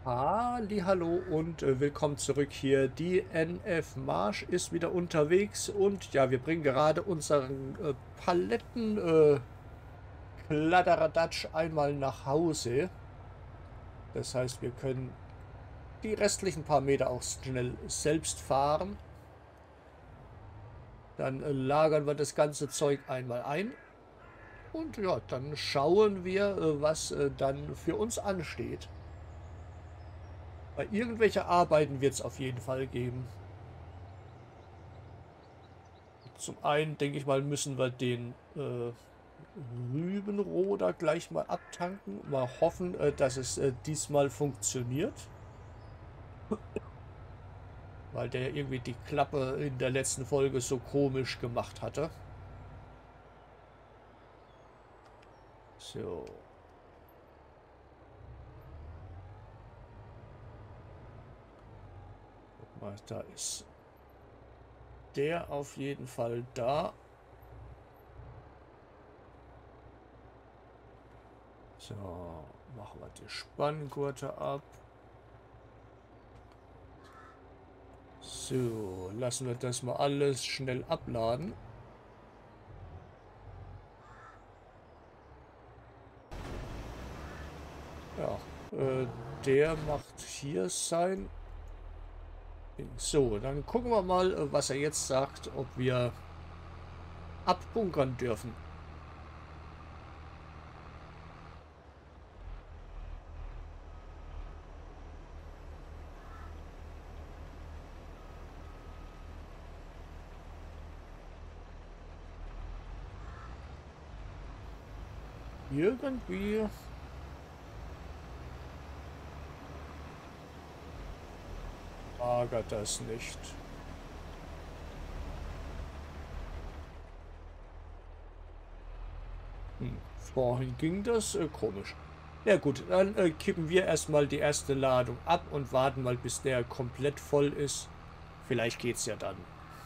Hallihallo und willkommen zurück hier. Die NF Marsch ist wieder unterwegs und ja, wir bringen gerade unseren Paletten Kladderadatsch einmal nach Hause. Das heißt, wir können die restlichen paar Meter auch schnell selbst fahren. Dann lagern wir das ganze Zeug einmal ein und ja, dann schauen wir, was dann für uns ansteht. Weil irgendwelche Arbeiten wird es auf jeden Fall geben. Zum einen, denke ich mal, müssen wir den Rübenroder gleich mal abtanken. Mal hoffen, dass es diesmal funktioniert. Weil der irgendwie die Klappe in der letzten Folge so komisch gemacht hatte. So. Guck mal, da ist der auf jeden Fall da. So, machen wir die Spanngurte ab. So, lassen wir das mal alles schnell abladen. Ja, der macht hier sein. So, dann gucken wir mal, was er jetzt sagt, ob wir abbunkern dürfen. Irgendwie ärgert das nicht. Vorhin ging das komisch. Ja gut, dann kippen wir erstmal die erste Ladung ab und warten mal, bis der komplett voll ist. Vielleicht geht's ja dann.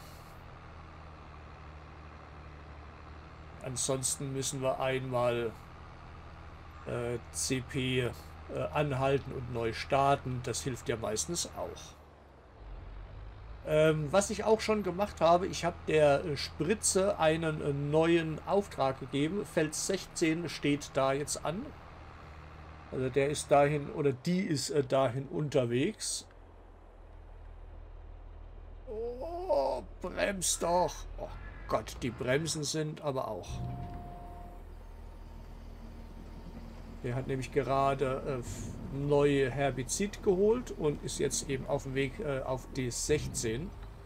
Ansonsten müssen wir einmal CP anhalten und neu starten. Das hilft ja meistens auch. Was ich auch schon gemacht habe, ich habe der Spritze einen neuen Auftrag gegeben. Feld 16 steht da jetzt an. Also der ist dahin, oder die ist dahin unterwegs. Oh, bremst doch. Oh Gott, die Bremsen sind aber auch. Der hat nämlich gerade neue Herbizid geholt und ist jetzt eben auf dem Weg auf die 16.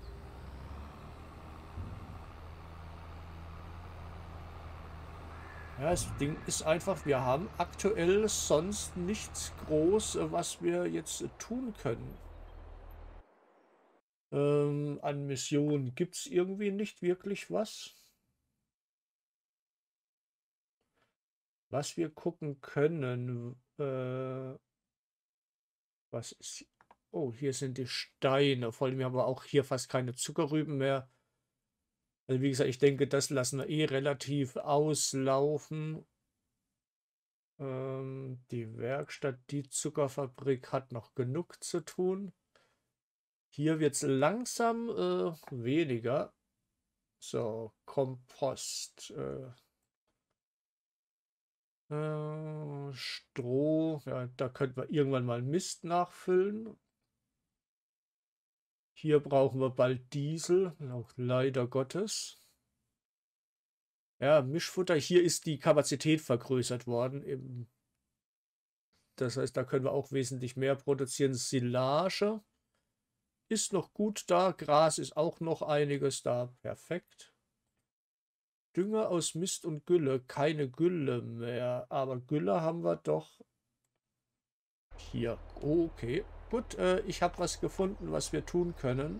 Ja, das Ding ist einfach, wir haben aktuell sonst nichts groß, was wir jetzt tun können. An Missionen gibt es irgendwie nicht wirklich was. Was wir gucken können, was ist... Oh, hier sind die Steine. Vor allem haben wir auch hier fast keine Zuckerrüben mehr. Also wie gesagt, ich denke, das lassen wir eh relativ auslaufen. Die Werkstatt, die Zuckerfabrik hat noch genug zu tun. Hier wird es langsam weniger. So, Kompost. Stroh. Ja, da könnten wir irgendwann mal Mist nachfüllen. Hier brauchen wir bald Diesel. Auch leider Gottes. Ja, Mischfutter. Hier ist die Kapazität vergrößert worden. Das heißt, da können wir auch wesentlich mehr produzieren. Silage ist noch gut da. Gras ist auch noch einiges da. Perfekt. Dünger aus Mist und Gülle. Keine Gülle mehr. Aber Gülle haben wir doch hier. Okay. Gut, ich habe was gefunden, was wir tun können.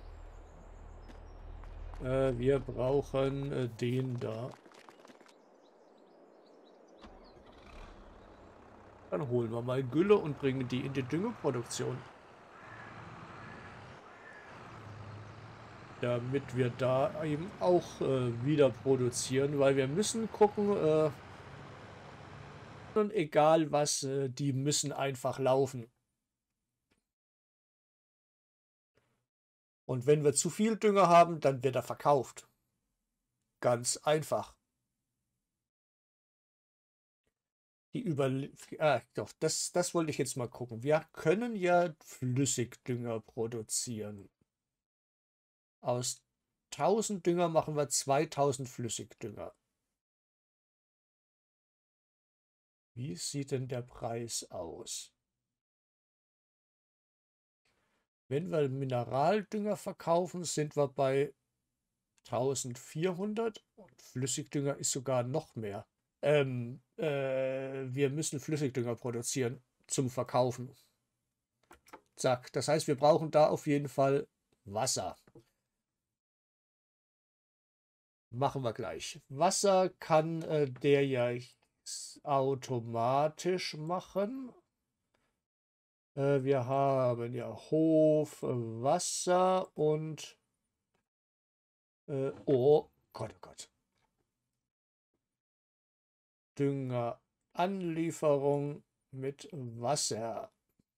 Wir brauchen den da. Dann holen wir mal Gülle und bringen die in die Düngeproduktion. Damit wir da eben auch wieder produzieren, weil wir müssen gucken, egal was, die müssen einfach laufen. Und wenn wir zu viel Dünger haben, dann wird er verkauft. Ganz einfach. Doch, das wollte ich jetzt mal gucken. Wir können ja Flüssigdünger produzieren. Aus 1000 Dünger machen wir 2000 Flüssigdünger. Wie sieht denn der Preis aus? Wenn wir Mineraldünger verkaufen, sind wir bei 1400 und Flüssigdünger ist sogar noch mehr. Wir müssen Flüssigdünger produzieren zum Verkaufen. Zack. Das heißt, wir brauchen da auf jeden Fall Wasser. Machen wir gleich. Wasser kann der ja automatisch machen. Wir haben ja Hof, Wasser und oh Gott, oh Gott. Düngeranlieferung mit Wasser.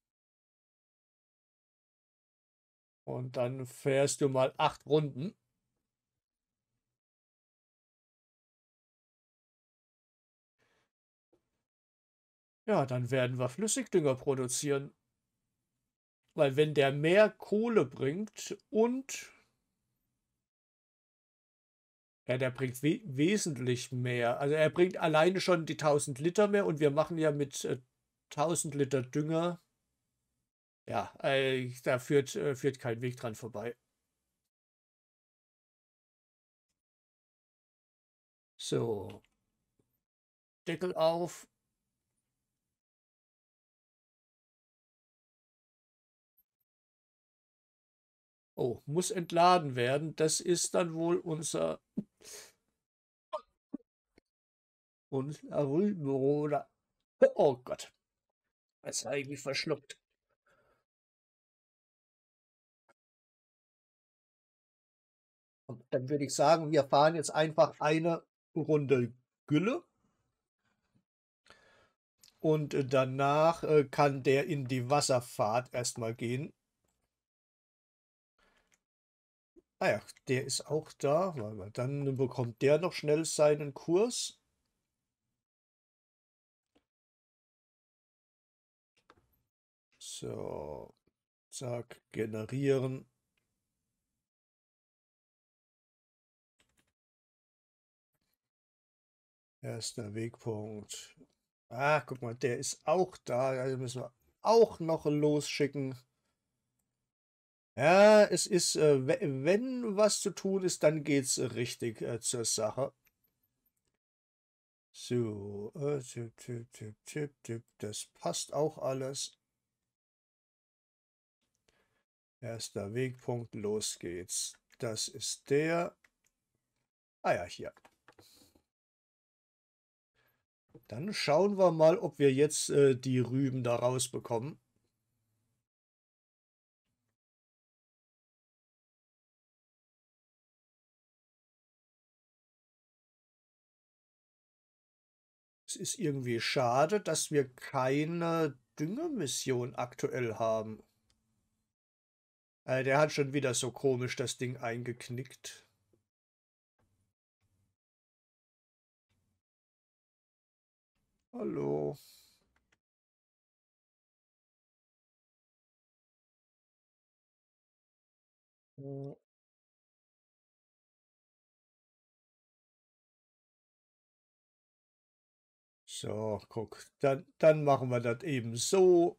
Und dann fährst du mal 8 Runden. Ja, dann werden wir Flüssigdünger produzieren. Weil wenn der mehr Kohle bringt und ja, der bringt wesentlich mehr. Also er bringt alleine schon die 1000 Liter mehr und wir machen ja mit 1000 Liter Dünger. Ja, da führt kein Weg dran vorbei. So, Deckel auf. Oh, muss entladen werden. Das ist dann wohl unser Rübenbroder. Oh Gott, das habe ich mich verschluckt. Und dann würde ich sagen, wir fahren jetzt einfach eine Runde Gülle und danach kann der in die Wasserfahrt erstmal gehen. Ah ja, der ist auch da. Warte mal, dann bekommt der noch schnell seinen Kurs. So, zack, generieren. Erster Wegpunkt. Ah, guck mal, der ist auch da. Also müssen wir auch noch losschicken. Ja, es ist, wenn was zu tun ist, dann geht's richtig zur Sache. So, das passt auch alles. Erster Wegpunkt, los geht's. Das ist der. Ah ja, hier. Dann schauen wir mal, ob wir jetzt die Rüben da rausbekommen. Es ist irgendwie schade, dass wir keine Düngemission aktuell haben. Der hat schon wieder so komisch das Ding eingeknickt. Hallo. Hm. So, guck, dann machen wir das eben so.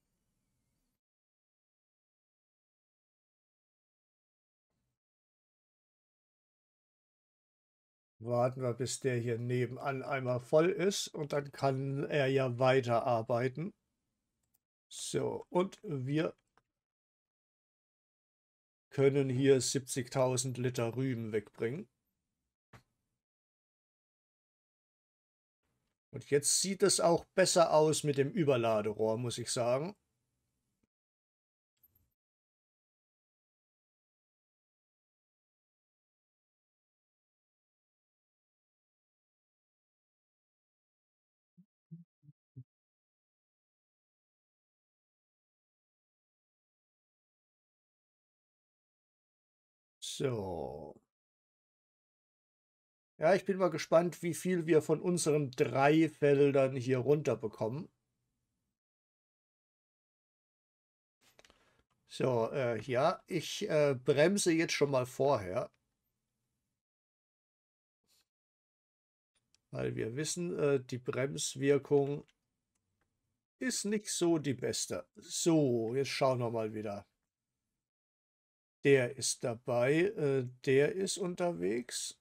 Warten wir, bis der hier nebenan einmal voll ist und dann kann er ja weiterarbeiten. So, und wir können hier 70.000 Liter Rüben wegbringen. Und jetzt sieht es auch besser aus mit dem Überladerohr, muss ich sagen. So. Ja, ich bin mal gespannt, wie viel wir von unseren 3 Feldern hier runterbekommen. So, ja, ich, bremse jetzt schon mal vorher, weil wir wissen, die Bremswirkung ist nicht so die beste. So, jetzt schauen wir mal wieder. Der ist dabei, der ist unterwegs.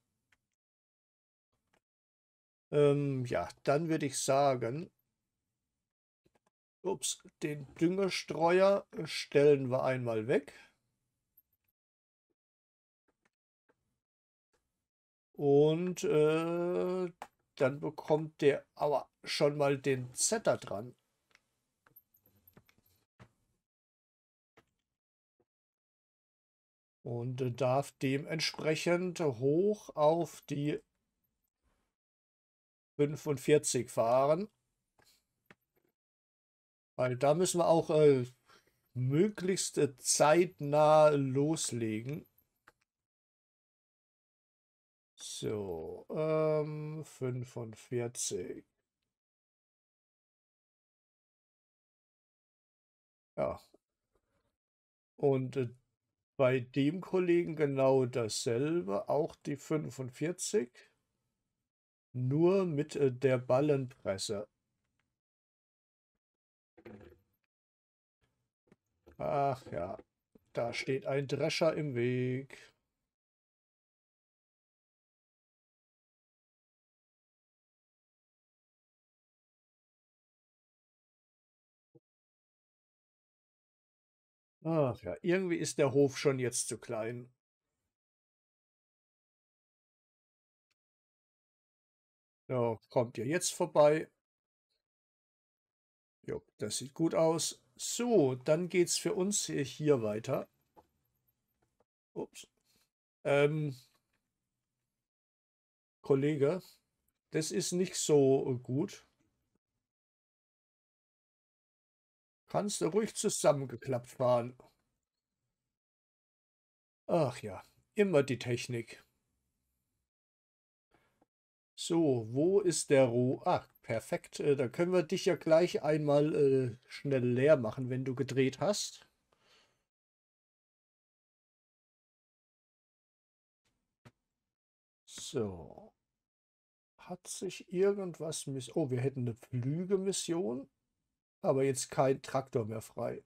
Ja, dann würde ich sagen, ups, den Düngerstreuer stellen wir einmal weg. Und dann bekommt der aber schon mal den Zetter dran. Und darf dementsprechend hoch auf die 45 fahren. Weil da müssen wir auch möglichst zeitnah loslegen. So, 45. Ja, und bei dem Kollegen genau dasselbe, auch die 45, nur mit der Ballenpresse. Ach ja, da steht ein Drescher im Weg. Ach ja, irgendwie ist der Hof schon jetzt zu klein. Ja, kommt ihr jetzt vorbei? Jo, das sieht gut aus. So, dann geht's für uns hier weiter. Ups. Ähm, Kollege, das ist nicht so gut. Kannst du ruhig zusammengeklappt fahren. Ach ja, immer die Technik. So, wo ist der Roh? Ah, perfekt. Da können wir dich ja gleich einmal schnell leer machen, wenn du gedreht hast. So. Hat sich irgendwas miss... Oh, wir hätten eine Flügemission, aber jetzt kein Traktor mehr frei.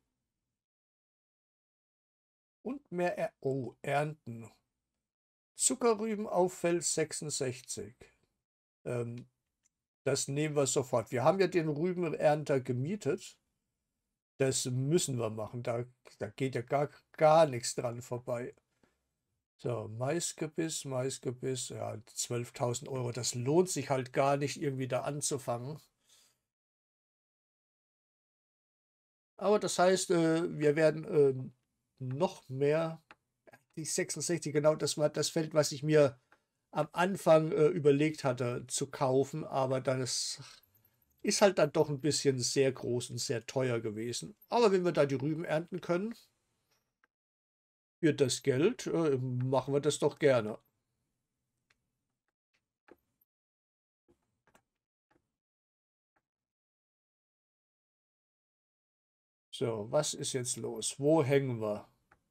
Und mehr... Oh, Ernten. Zuckerrüben auf Feld 66. Ähm, Das nehmen wir sofort. Wir haben ja den Rübenernter gemietet. Das müssen wir machen. Da geht ja gar nichts dran vorbei. So, Maisgebiss, Maisgebiss, ja, 12.000 Euro. Das lohnt sich halt gar nicht, irgendwie da anzufangen. Aber das heißt, wir werden noch mehr, die 66, genau, das war das Feld, was ich mir am Anfang überlegt hatte zu kaufen, aber das ist halt dann doch ein bisschen sehr groß und sehr teuer gewesen. Aber wenn wir da die Rüben ernten können, für das Geld, machen wir das doch gerne. So, was ist jetzt los? Wo hängen wir?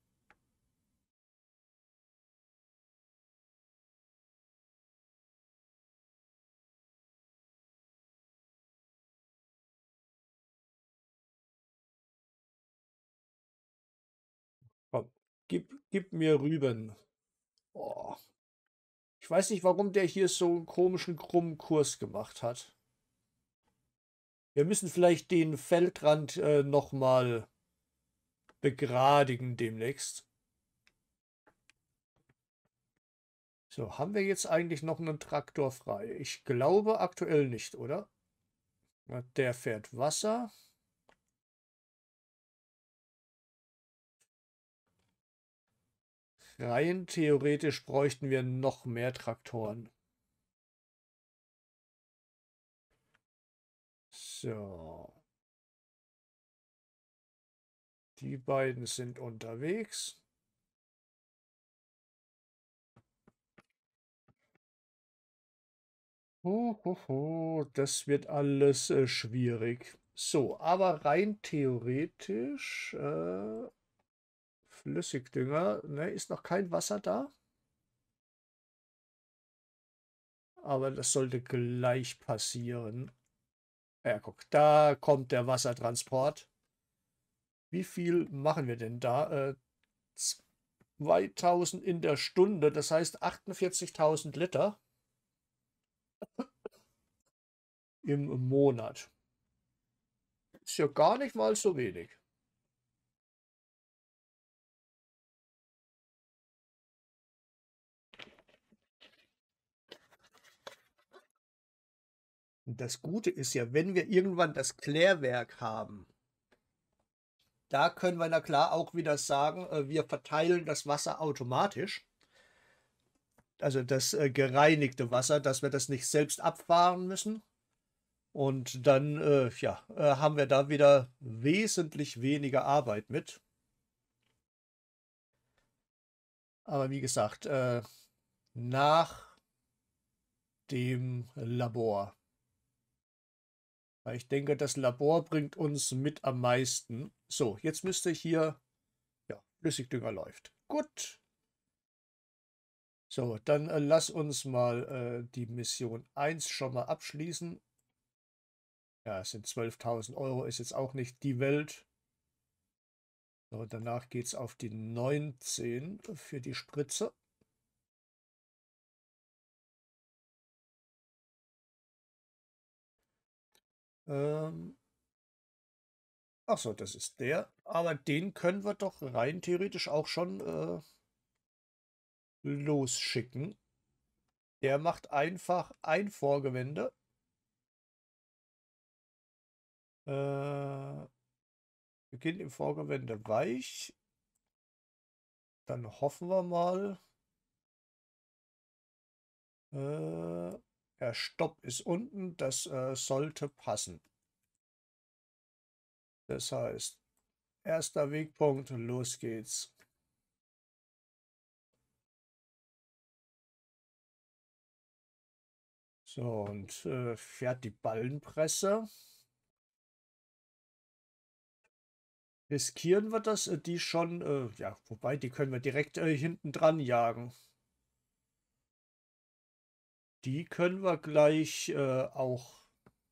Komm, gib mir Rüben. Oh, ich weiß nicht, warum der hier so einen komischen, krummen Kurs gemacht hat. Wir müssen vielleicht den Feldrand noch mal begradigen demnächst. So, haben wir jetzt eigentlich noch einen Traktor frei? Ich glaube aktuell nicht, oder? Na, der fährt Wasser. Rein theoretisch bräuchten wir noch mehr Traktoren. So. Die beiden sind unterwegs. Das wird alles schwierig. So, aber rein theoretisch, Flüssigdünger, ne, ist noch kein Wasser da. Aber das sollte gleich passieren. Ja, guck, da kommt der Wassertransport. Wie viel machen wir denn da? 2000 in der Stunde, das heißt 48.000 Liter im Monat. Ist ja gar nicht mal so wenig. Und das Gute ist ja, wenn wir irgendwann das Klärwerk haben, da können wir na klar auch wieder sagen, wir verteilen das Wasser automatisch. Also das gereinigte Wasser, dass wir das nicht selbst abfahren müssen. Und dann ja, haben wir da wieder wesentlich weniger Arbeit mit. Aber wie gesagt, nach dem Labor. Weil ich denke, das Labor bringt uns mit am meisten. So, jetzt müsste hier, ja, Flüssigdünger läuft. Gut. So, dann lass uns mal die Mission 1 schon mal abschließen. Ja, es sind 12.000 Euro, ist jetzt auch nicht die Welt. So, danach geht es auf die 19 für die Spritze. Achso, das ist der. Aber den können wir doch rein theoretisch auch schon losschicken. Der macht einfach ein Vorgewende. Beginnt im Vorgewende weich. Dann hoffen wir mal. Der Stopp ist unten. Das sollte passen. Das heißt, erster Wegpunkt, los geht's. So, und fährt die Ballenpresse. Riskieren wir das, die schon, ja, wobei, die können wir direkt hinten dran jagen. Die können wir gleich auch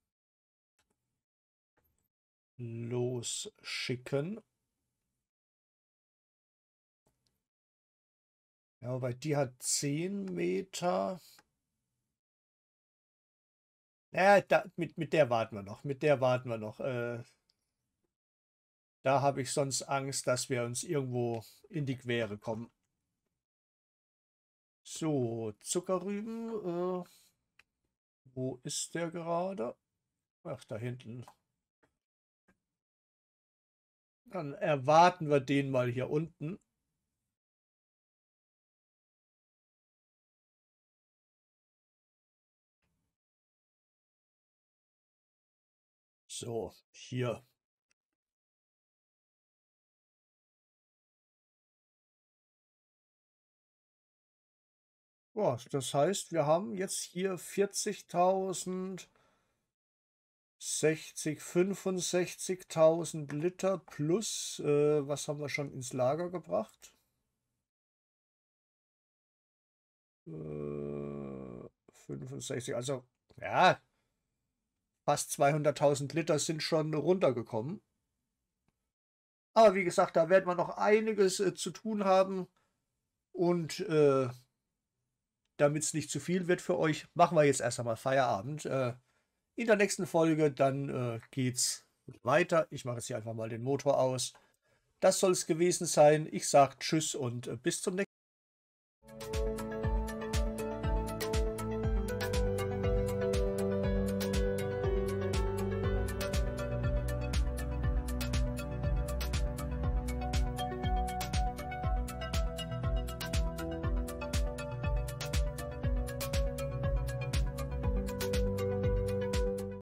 losschicken. Ja, weil die hat 10 Meter. Ja, mit der warten wir noch. Mit der warten wir noch. Da habe ich sonst Angst, dass wir uns irgendwo in die Quere kommen. So, Zuckerrüben. Wo ist der gerade? Ach, da hinten. Dann erwarten wir den mal hier unten. So, hier. Ja, das heißt, wir haben jetzt hier 40.000, 60, 65.000 Liter plus, was haben wir schon ins Lager gebracht? 65, also ja, fast 200.000 Liter sind schon runtergekommen. Aber wie gesagt, da werden wir noch einiges zu tun haben. Und damit es nicht zu viel wird für euch, machen wir jetzt erst einmal Feierabend. In der nächsten Folge dann geht's weiter. Ich mache jetzt hier einfach mal den Motor aus. Das soll es gewesen sein. Ich sage Tschüss und bis zum nächsten Mal.